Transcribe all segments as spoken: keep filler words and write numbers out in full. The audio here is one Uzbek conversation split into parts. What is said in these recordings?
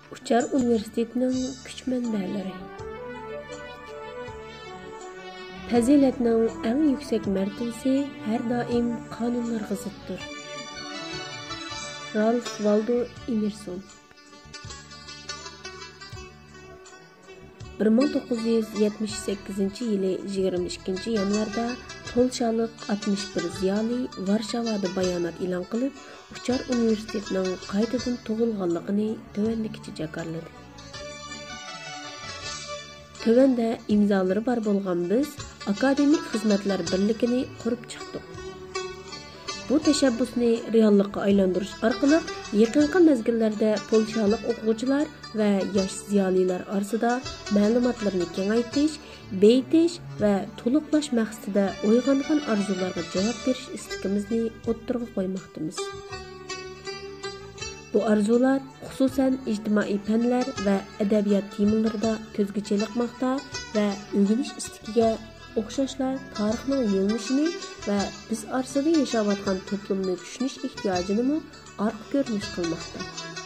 Uchar Universitetining kuch manbalari. Fazilatning eng yuksak martabasi har doim qonunlarga ziddir. Ralph Waldo Emerson. bir ming to'qqiz yuz yetmish sakkizinchi yili yigirma ikkinchi yanvarda Polshalik altmış bir ziyoli Varshavada bayonot e'lon qilib, Uchar Universitetining qaytadan tug'ilganligini tovandikicha jakarladi. Tövende imzalari bar bo'lgan biz akademik xizmatlar birligini qurib chiqdik. Bu tashabbusni reallikqa aylantirish orqali yaqinqi mezgillarda polshalik o'quvchilar va yosh ziyolilar orasida ma'lumotlarni kengaytirish, beyitish va to'liqlash maqsadida uyg'ongan orzularga javob berish istakimizni o'ttirg'a qo'ymoqdamiz. Bu arzular xususan ijtimoiy fanlar va adabiyot temalarida ko'zga chelikmoqda va o'rganish istagiga o'xshashlar tarixning yo'nalishini va biz orasida yashayotgan to'plumni tushunish ehtiyojini orqa ko'rinish qilmoqda.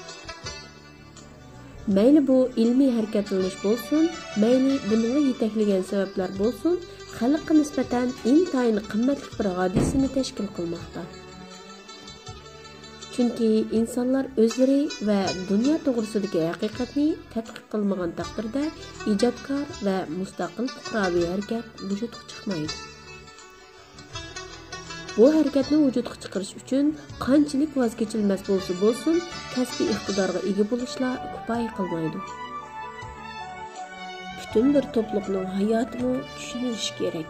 Mayli bu ilmiy harakatlanish bo'lsin, mayli bunga yetaklagan sabablar bo'lsin, xalqqa nisbatan intayin qimmatli bir hodisani tashkil qilmoqda. Chunki insonlar o'zlari va dunyo to'g'risidagi haqiqatni tadqiq qilmagan taqdirda ijodkor va mustaqil fuqaroviy harakat vujudga chiqmaydi. Bu harakatni vujudga chiqarish uchun qanchalik voz kechilmas bo'lsa bo'lsin, kasbiy iqtidorga ega bo'lishlar kifoya qilmaydi. Butun bir to'pluqning hayotini tushunish kerak.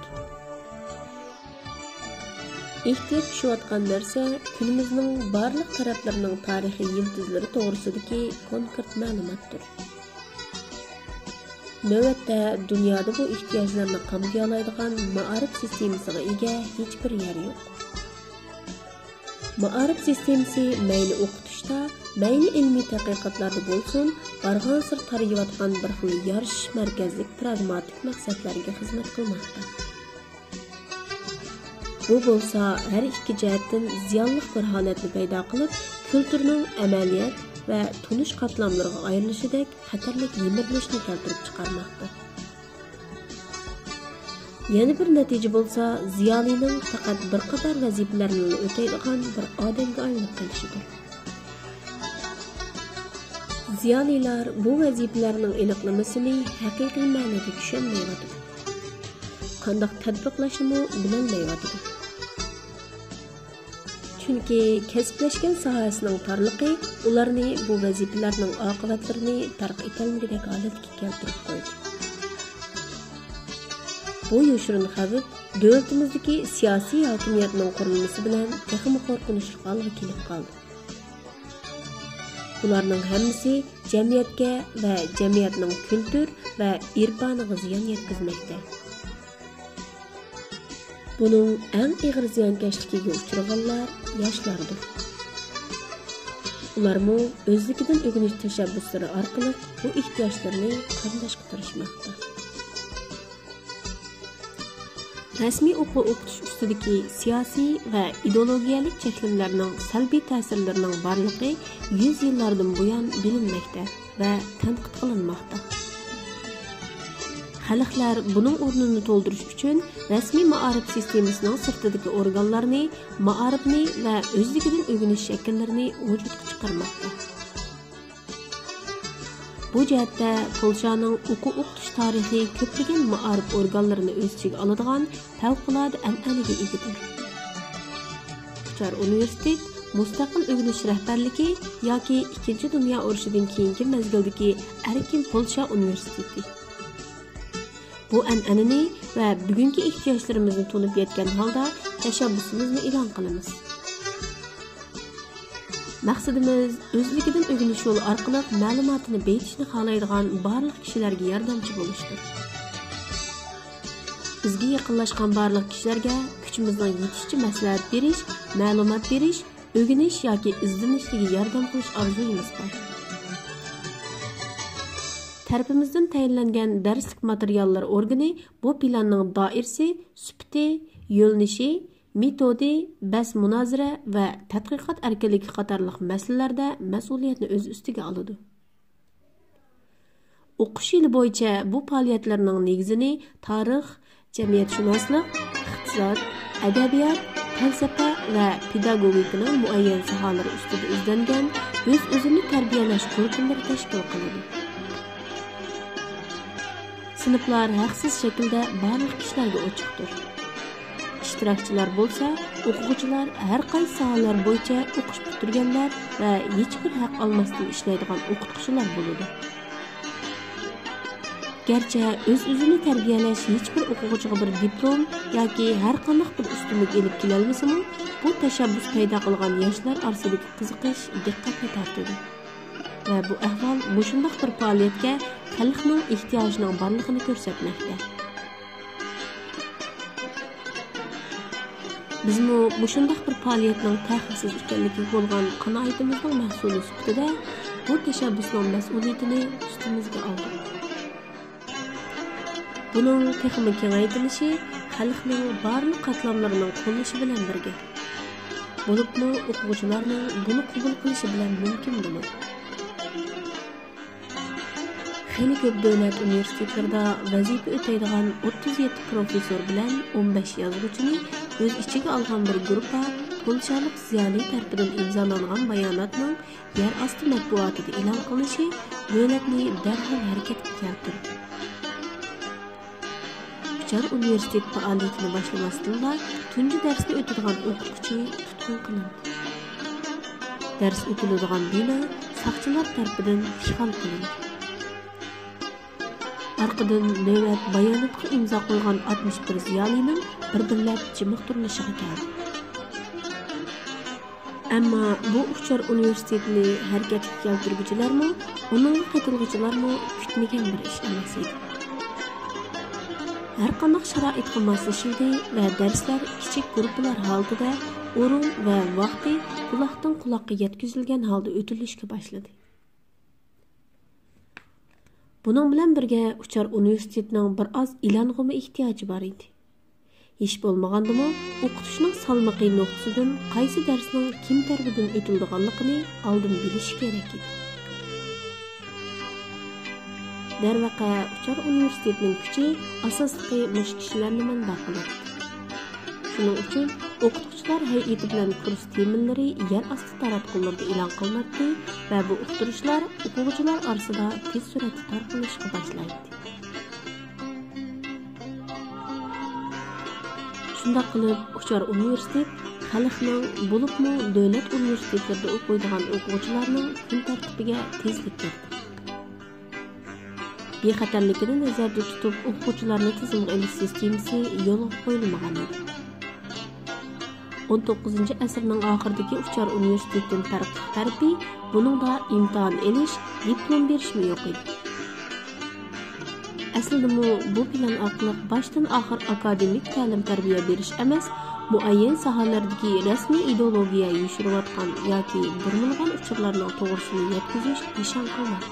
Ehtiyoj tushayotgan narsa kunimizning barliq taraflarining tarixiy yıldızları to'g'risidagi konkret ma'lumotdir. Navbatda dunyoda bu ehtiyojlarni qamday oladigan ma'arif sistemasiga ega hech bir yer yo'q. Ma'arif sistemasi mayli o'qitishda, mayli ilmiy tadqiqotlarda bo'lsin, barg'on sir tarayotgan bir xil yarashish markazlik pragmatik maqsadlarga xizmat qilmoqda. Bu bo'lsa har ikki jihatdan ziyonli bir holatni paydo qilib, kulturning amaliyot va tunish qatlamlariga ayrilishidek xatarli yemirilishni keltirib chiqarmoqda. Yana bir natija bo'lsa, ziyolining faqat bir qator vazifalarni o'taydigan bir odamga aylanib qolishidir. Ziyolilar bu vazifalarning aniqlamasini haqiqiy ma'noda tushunmayapti. Qanday tatbiqlashni bilolmayapti. Chunki kasblashgan sohasining torligi ularni bu vazifalarning oqibatlarini tark etolmagudek holatga keltirib qo'ydi. Bu yoshirin xavf davlatimizdagi siyosiy hokimiyatning qurilmasi bilan texnik qo'rqinchli holga kelib qoldi. Bularning hammasi jamiyatga va jamiyatning kultur va irfoniga ziyon yetkazmoqda. Bunun en ig'ir ziyonkashligiga uchraganlar yoshlardir. Ularmı o'zligidan o'rganish tashabbuslari orqali bu ehtiyojlarni qamdashga tirishmoqda. Rasmiy o'quv o'qitish ustidagi siyosiy va ideologiyalik cheklovlarning salbiy ta'sirlarining borligi yuz yillardan buyon bilinmoqda va tanqid qilinmoqda. Xalqlar buning o'rnini to'ldirish uchun rasmiy ma'arif sistemasining sirtidagi organlarni, ma'arifni va o'zligidan o'rganish shakllarini vujudga chiqarmoqda. Bu jihatda Polshaning o'quv o'qitish tarixi ko'plagan ma'arif organlarini o'z ichiga oladigan favqulodda an'anaga egadir. Uchar Universitet mustaqil o'rganish rahbarligi yoki ikkinchi dunyo urushidan keyingi mezgildagi erkin Polsha universiteti. Bu an'anani va bugungi ehtiyojlarimizni to'lib yetgan holda tashabbusimizni e'lon qilamiz. Maqsadimiz o'zligidan o'rganish yo'li orqali ma'lumotni beyitishni xohlaydigan barliq kishilarga yordamchi bo'lishdir. Bizga yaqinlashgan barliq kishilarga kuchimizning yetishicha maslahat berish, ma'lumot berish, o'rganish yoki izlanishga yordam qilish orzuyimiz bor. Tarafimizdan tayinlangan darslik materiallar organi bu planning doirasi, sifati, yo'lnishi, metodi, bas munozara va tadqiqot erkinligi qatorliq masalalarda mas'uliyatni o'z ustiga oladi. o'qish yili bo'yicha bu faoliyatlarning negizini tarix, jamiyatshunoslik, iqtisod, adabiyot, falsafa va pedagogikaning muayyan sohalari ustida izlangan o'z-o'zini tarbiyalash guruhlari tashkil qiladi. Sinflar haqsiz shaklda barliq kishilarga ochiqdir. İştirakçılar bo'lsa, o'quvchilar har qaysi sohalar bo'yicha o'qish bitirganlar va hech bir haq olmasdan ishlaydigan o'qituvchilar bo'ladi. Garchi o'z-o'zini tarbiyalash hech bir o'quvchiga bir diplom yoki har qanday bir ustunlik elib kelolmasa-mu, bu tashabbus paydo qilgan yoshlar orasidagi qiziqish diqqatni tortadi. Va bu ahvol mushundaq bir faoliyatga xalqning ehtiyojining borligini ko'rsatmoqda. Bizmi mushundaq bir faoliyatning ta'xirsiz ekanligiga bo'lgan qanoatimizning mahsuli sifatida bu tashabbusning mas'uliyatini ustimizga oldik. Buning texnik kengaytilishi xalqning barliq qatlamlarining qo'llashi bilan birga. Bo'libmi o'quvchilarning buni qabul qilishi bilan mumkin bo'ladi. Xeyli ko'p davlat universitetlarida vazifa o'taydigan o'ttiz yetti professor bilan o'n besh yozuvchini o'z ichiga olgan bir guruhga polshalik ziyoli tarafidan imzolangan bayonotning yer osti matbuotida e'lon qilinishi davlatni darhol harakatga keltirdi. Uchar universitet faoliyatini boshlamasdan tunji darsni o'tadigan o'quvchi tutqun qilindi. Dars o'tiladigan bino soqchilar tarafidan ishg'ol qilindi. Arqadan navbat bayonotga imzo qo'ygan oltmish bir ziyolining bir-birlab jimiq turilishiga keldi. Ammo bu Uchar universitetini harakatga keltiruvchilarmi, uning qatnashchilarimu kutmagan bir ish emas edi. Har qanday sharoitga moslashildi va darslar kichik guruhlar holatida o'rin va vaqti quloqdan quloqqa yetkazilgan holda o'tilishga boshladi. Bunun bilan birga Uchar universitetining bir oz ilong'imi ehtiyoji bor edi. Hech bo'lmagandimi, o'qitishning salmoqli nuqtasidan qaysi darsning kim tarafidan o'tilganligini oldin bilish kerak edi. Darvaqa Uchar universitetining kuchi asosli mush kishilarni manba qiladi. Shuning uchun o'qituvchilar hay'ati bilan kurs temalari yer osti taratqularda e'lon qilinadi va bu o'qituvchilar o'quvchilar orasida tez suratda tarqalishga boshlaydi. Shunda qilib Uchar universitet xalqning bo'libmi davlat universitetlarida o'qiydigan o'quvchilarning kun tartibiga tezlik kirdi. Bexatarligini nazarda tutib o'quvchilarni tizimga olish sistemasi yo'lga qo'yilmagan edi. o'n to'qqizinchi asrning oxiridagi Uchar universitetining tarqi tarafi buningda imtihon elish, diplom berishmi yo'q edi. Aslida bu plan orqali boshdan oxir akademik ta'lim tarbiya berish emas, muayyan sohalardagi rasmiy ideologiya yushirayotgan yoki burmilgan uchurlarning to'g'risini yetkazish nishon qilinadi.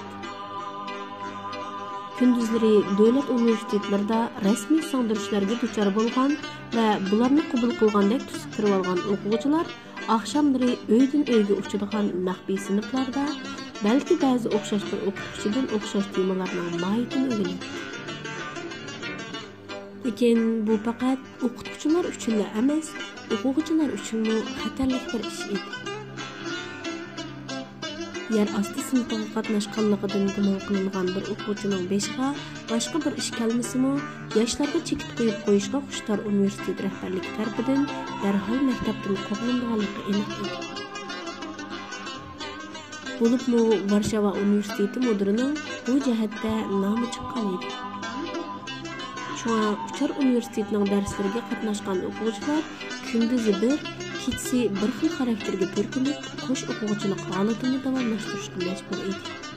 Gündüzleri davlat universitetlarida rasmiy singdirishlarga duchor bo'lgan va bularni qabul qilgandek tusib kirib olgan o'quvchilar oqshomlari uydan uyga uchadigan maxfiy sinflarda balki ba'zi o'xshash bir o'qituvchidan o'xshash temalarning mohiyatini o'rganadi. Lekin bu faqat o'qituvchilar uchun emas, o'quvchilar uchun xatarli bir ish edi. Yer osti sinfga qatnashganligidan gumon qilingan bir o'quvchining beshiga boshqa bir ish kelmasimi, yoshlarga chekit qo'yib qo'yishga Xushtor universitet rahbarligi tarafidan darhol maktabdan qo'g'ilganligi aniq edi. Bo'libmi Varshava universiteti mudirining bu jihatda nomi chiqqan edi. Shunga Uchar universitetining darslariga qatnashgan o'quvchilar kunduzi bir, kechasi bir xil xarakterga burkanib, qo'sh o'quvchilik holatini davomlashtirishga majbur edi.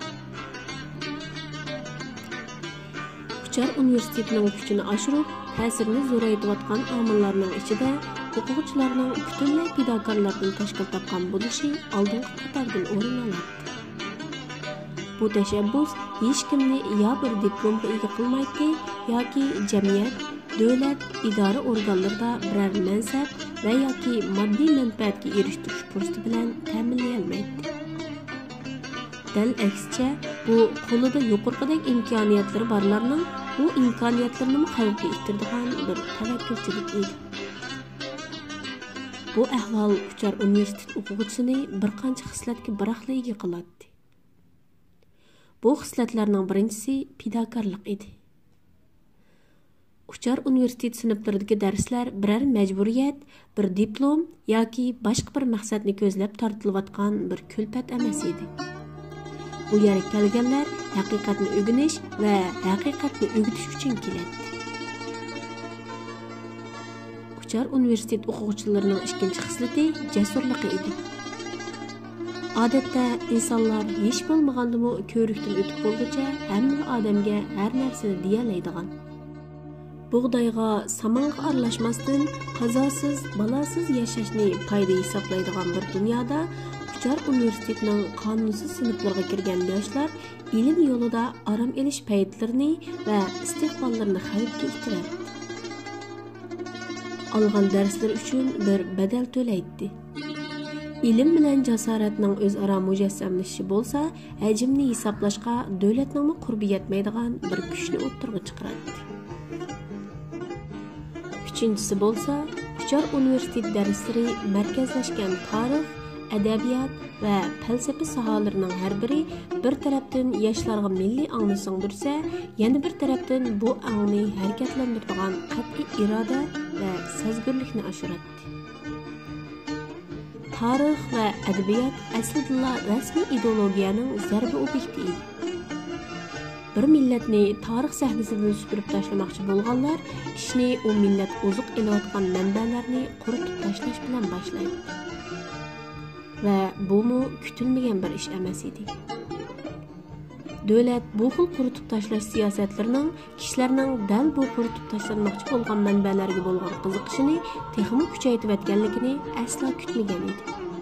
Uchar universitetining kuchini oshirib, ta'sirini zo'raytirayotgan omillarning ichida o'quvchilarning butunlay fidokorlardan tashkil topgan bo'lishi oldingi qatordan o'rin oladi. Bu tashabbus hech kimni yo bir diplomga ega qilmaydi yoki jamiyat, davlat, idora organlarida biror mansab va yoki moddiy manfaatga erishtirish fursati bilan ta'minlay olmaydi. Dal aksicha, bu qo'lida yuqorqidek imkoniyatlari borlarning bu imkoniyatlarini qalbga ittiradigan bir tavakkülchilik edi. Bu ahvol Uchar universitet o'quvchisini bir qancha xislatga biroqligiga qiladi. Bu xislatlarning birinchisi fidokorlik edi. Uchar universitet sinflaridagi darslar biror majburiyat, bir diplom yoki boshqa bir maqsadni ko'zlab tortilayotgan bir kulfat emas edi. Bu yerga kelganlar haqiqatni o'rganish va haqiqatni o'rgatish uchun keladi. Uchar universitet o'quvchilarining ikkinchi xislati jasurligi edi. Odatda insonlar hech bo'lmagandimi ko'rikdan o'tib bo'lguncha hamma odamga har narsani deyalaydigan. Bug'doyga samonga aralashmasdan qazosiz, balosiz yashashni foyda hisoblaydigan bir dunyoda Uchar universitetining qonunsiz sinflariga kirgan yoshlar ilm yo'lida aram elish paytlarini va istiqbollarini xavfga ittiradi. Algan darslar uchun bir badal to'laydi. İlim bilan jasoratning o'zaro mujassamlashishi bo'lsa, hajmni hisoblashga davlatning qurbi yetmaydigan bir kuchni o'ttirg'i chiqaradi. Uchinchisi bo'lsa, Uchar universitet darslari markazlashgan tarix, adabiyot va falsafa sohalarining har biri bir tarafdan yoshlarga milliy ongni singdirsa, yana bir tarafdan bu ongni harakatlantiradigan qat'iy iroda va sezgirlikni oshiradi. Tarix va adabiyot aslida rasmiy ideologiyaning zarba obyekti edi. Bir millatni tarix sahnasidan supurib tashlamoqchi bo'lganlar ishni u millat oziq elayotgan manbalarni quritib tashlash bilan boshlaydi. Va bu mu kutilmagan bir ish emas edi. Davlat bu xil quritib tashlash siyosatlarining kishilarning dal bu quritib tashlanmoqchi bo'lgan manbalarga bo'lgan qiziqishini texmi kuchaytirayotganligini aslo kutmagan edi.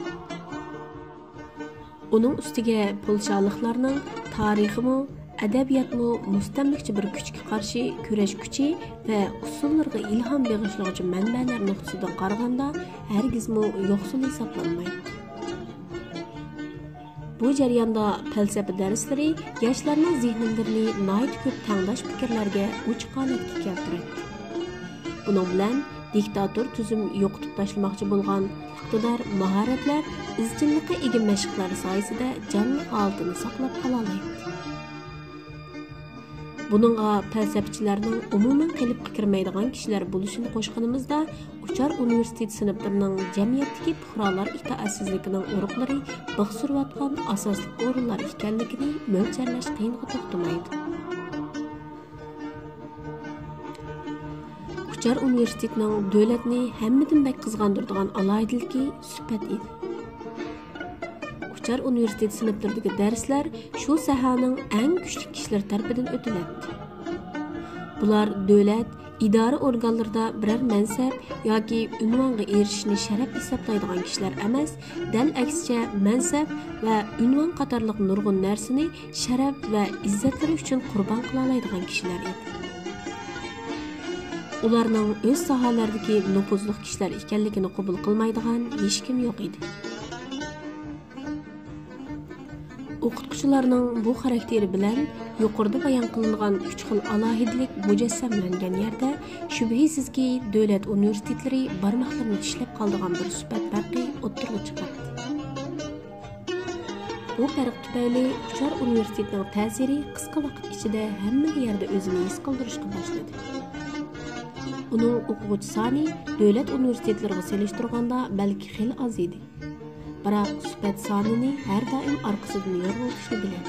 Uning ustiga polshaliklarning tariximi, adabiyotmi mustamlikchi bir kuchga qarshi kurash kuchi va usullariga ilhom bag'ishlovchi manbalar nuqtasidan qaraganda hargizmi yo'qsul hisoblanmaydi. Bu jarayonda falsafa darslari yoshlarning zehnilarini nihoyat ko'p tanglash fikrlarga uch holatga keltiradi. Buning bilan diktator tuzum yo'qotib tashlamoqchi bo'lgan iqtidor, mahoratlar, izchillikqa ega mashqlar soyasida jonli holatini saqlab qola oladi. Buningga falsafachilarning umuman qilib kirmaydigan kishilar bo'lishini qo'shganimizda, Uchar universitet sinflarining jamiyatdagi fuqarolar itoatsizligining urug'lari big' surayotgan asosli o'rinlar ekanligini mo'ljallash qiyinga to'xtamaydi. Uchar universitetining davlatni hammadan bak qizg'andiradigan alohidaligi sifat edi. Uchar universitet sinflaridagi darslar shu sohaning eng kuchli kishilar tarafidan o'tiladi. Bular davlat idora organlarida biror mansab yoki unvonga erishishni sharaf hisoblaydigan kishilar emas, dal aksicha mansab va unvon qatorliq nurg'un narsani sharaf va izzatlari uchun qurbon qila oladigan kishilar edi. Ularning o'z sohalaridagi nufuzli kishilar ekanligini qabul qilmaydigan hech kim yo'q edi. O'qituvchilarning bu xarakteri bilan yuqorida bayon qilingan uch xil alohidalik mujassamlangan yerda shubhisizki davlat universitetlari barmoqlarini tishlab qoldigan bir sifat farqi o'ttirg'i chiqadi. Bu farq tufayli Uchar universitetining ta'siri qisqa vaqt ichida hamma yerda o'zini his qildirishga boshladi. Uning o'quvchi soni davlat universitetlariga solishtirganda balki xil oz edi. Biroq sifat sonini har doim orqasidan yorg'ilishni biladi.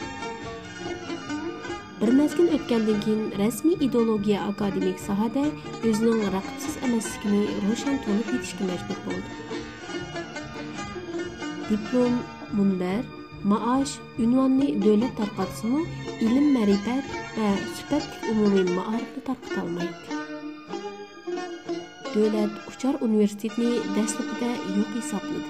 Bir mezgil o'tgandan keyin rasmiy ideologiya akademik sohada o'zining raqibsiz emasligini ro'shan to'lib yetishga majbur bo'ldi. Diplom, munbar, maosh, unvonni davlat tarqatsimi, ilm, ma'rifat va sifatli umumiy ma'rifatni tarqata olmaydi. Davlat Uchar universitetini dastlabida yo'q hisobladi.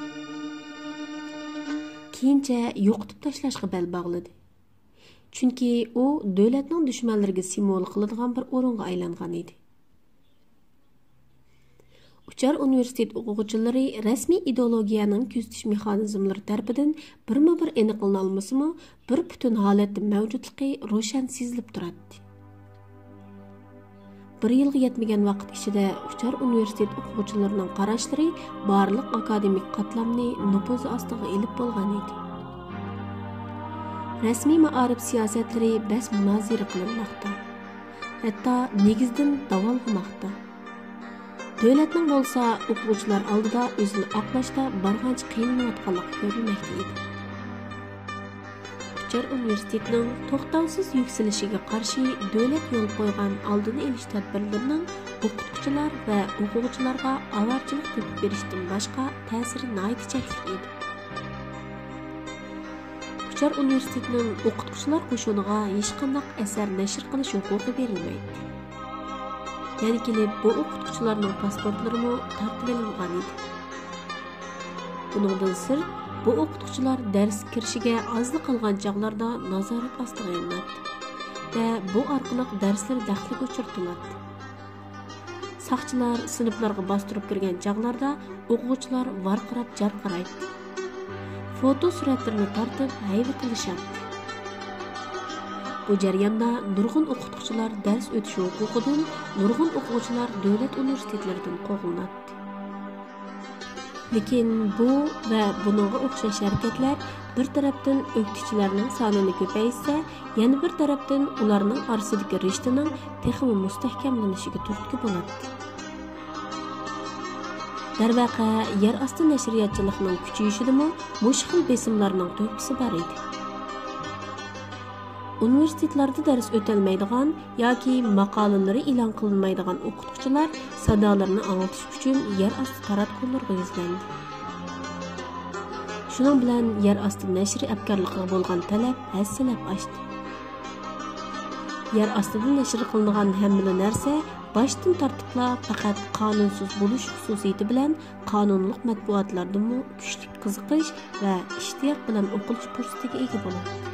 Keyincha yo'qotib tashlashga bel bog'ladi. Chunki u davlatning dushmanlariga simvol qiladigan bir o'ringa aylangan edi. Uchar universitet o'quvchilari rasmiy ideologiyaning kuzatish mexanizmlari tarafidan birma-bir aniqlanolmasimi, bir butun holatda mavjudligi ro'shan sezilib turadi. Bir yilga yetmagan vaqt ichida Uchar universitet o'quvchilarining qarashlari barliq akademik qatlamni nupuzi ostiga ilib bo'lgan edi. Rasmiy ma'arif siyosatlari bas munozara qilinmoqda. Hatto negizdan davolg'imoqda. Davlatning bo'lsa o'quvchilar oldida o'zini oqlashda barg'ancha qiynalmayotganligi ko'rilmoqda edi. Uchar universitetining to'xtovsiz yukselishiga qarshi davlat yo'l qo'ygan oldini olish tadbirlarining o'qituvchilar va o'quvchilarga avarchilik tepib berishdan boshqa ta'siri nihoyatda cheklik edi. Uchar universitetining o'qituvchilar qo'shuniga hech qanday asar nashr qilish huquqi berilmaydi. Ya'ni kelib bu o'qituvchilarning pasportlarimi tartib etilgan edi. Buningdan sirt bu o'qituvchilar dars kirishiga ozli qolgan chog'larda nazorat ostiga olinadi va bu orqali darslar daxliga o'chiriladi. Saqchilar sinflarga bostirib kirgan chog'larda o'quvchilar varqirab jarqiraydi. Foto suratlarini tortib hayva qilishadi. Bu jarayonda nurg'un o'qituvchilar dars o'tish huquqidan, nurg'un o'quvchilar davlat universitetlaridan qo'g'iladi. Lekin bu va buningga o'xshash harakatlar bir tarafdan o'qituvchilarning sonini ko'paysa, yana bir tarafdan ularning orasidagi rishtaning texmi mustahkamlanishiga turtki bo'ladi. Darvaqa yer osti nashriyatchiligining kuchayishidami mushkil besimlarning to'pisi bor edi. Universitetlarda dars o'tilmaydigan yoki maqolalari e'lon qilinmaydigan o'qituvchilar sadolarini anglatish uchun yer osti taratqularga yuzlandi. Shuning bilan yer osti nashri afkorligiga bo'lgan talab hassalab oshdi. Yer ostida nashr qilingan hamma narsa boshdan tortibla faqat qonunsiz bo'lish xususiyati bilan qonunliq matbuotlarda kuchli qiziqish va ishtiyoq bilan o'qilish fursatiga ega bo'ladi.